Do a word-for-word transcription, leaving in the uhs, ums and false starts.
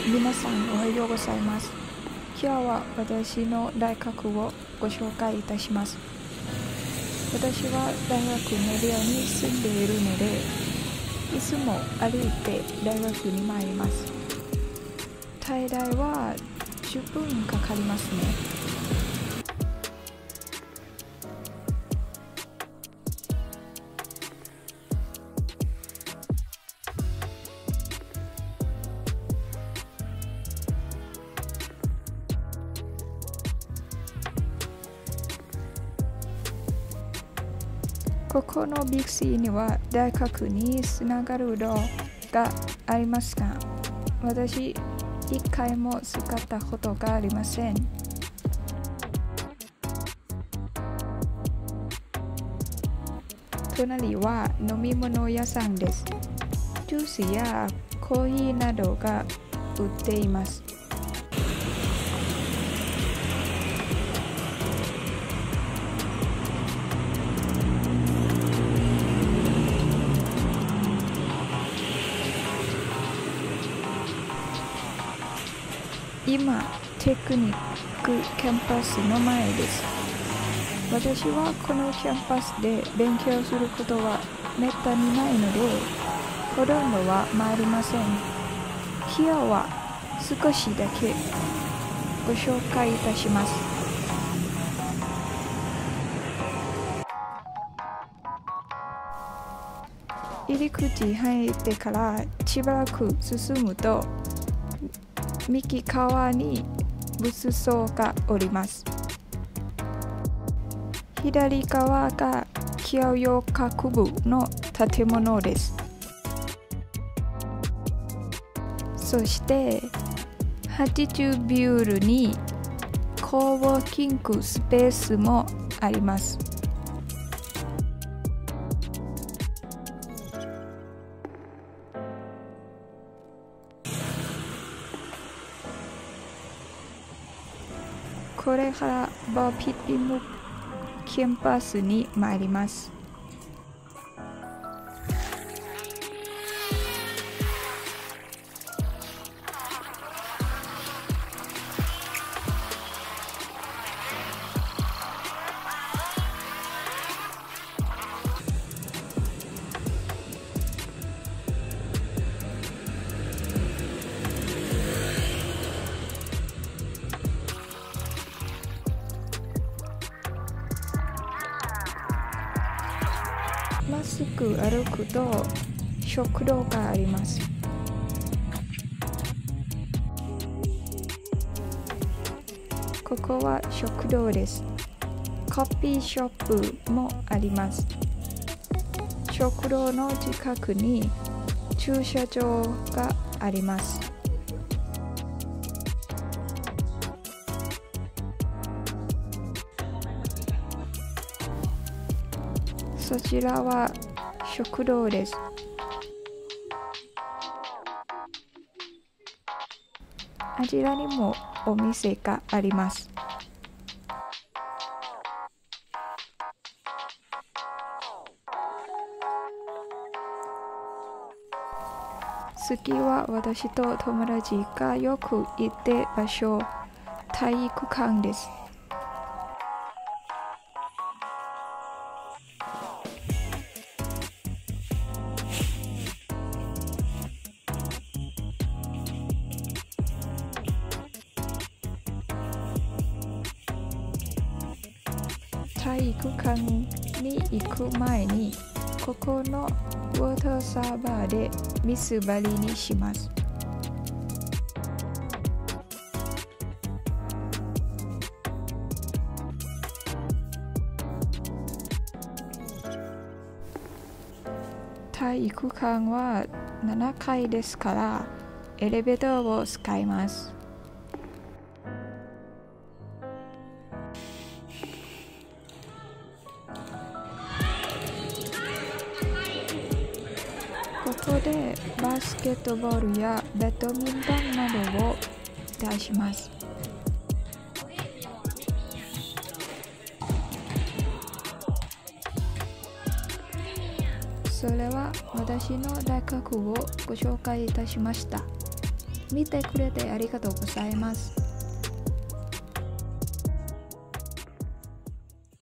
皆さんおはようございます。今日は私の大学をご紹介いたします。私は大学の寮に住んでいるので、いつも歩いて大学に参ります。最大はじゅっぷんかかりますね。ここのビッグシーには大学につながる道がありますが、私一回も使ったことがありません。隣は飲み物屋さんです。ジュースやコーヒーなどが売っています。今、テクニックキャンパスの前です。私はこのキャンパスで勉強することはめったにないので、ほとんどは回りません。今日は少しだけご紹介いたします。入り口入ってからしばらく進むと、右側に仏像がおります。左側が教養学部の建物です。そしてはちじゅうビュールにコーワーキングスペースもあります。これからバーピッピムキャンパスに参ります。まっすぐ歩くと食堂があります。ここは食堂です。コピーショップもあります。食堂の近くに駐車場があります。そちらは食堂です。あちらにもお店があります。次は私と友達がよく行って場所、体育館です。体育館に行く前に、ここのウォーターサーバーで水張りにします。体育館はななかいですから、エレベーターを使います。ここでバスケットボールやバドミントンなどを出します。それは私の大学をご紹介いたしました。 見てくれてありがとうございます。